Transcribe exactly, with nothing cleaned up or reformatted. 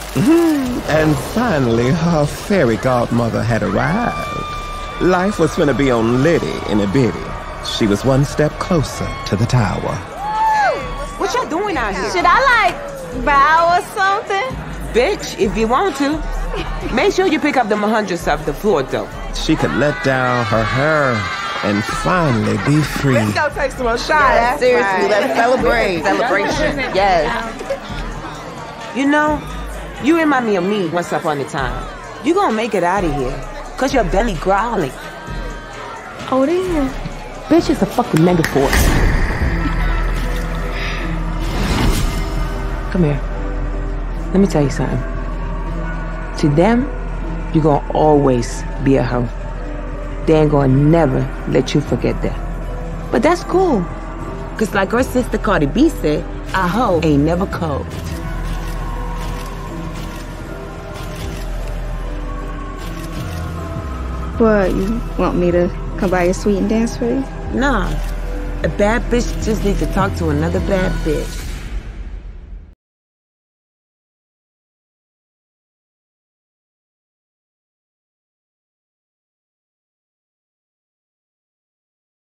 And finally, her fairy godmother had arrived. Life was finna be on Liddy in a bitty. She was one step closer to the tower. What y'all doing out here? Should I, like, bow or something? Bitch, if you want to. Make sure you pick up the hundreds off the floor, though. She could let down her hair and finally be free. Let's go take some more shots. Yeah, seriously, right. Let's celebrate. Celebration. Yes. You know, you remind me of me once upon a time. You gonna make it out of here, cause your belly growling. Oh, damn. Bitch is a fucking mega force. Come here. Let me tell you something. To them, you're gonna always be a hoe. They ain't gonna never let you forget that. But that's cool. Cause like her sister Cardi B said, a hoe ain't never cold. What, you want me to come by your suite and dance for you? Nah. A bad bitch just needs to talk to another bad bitch.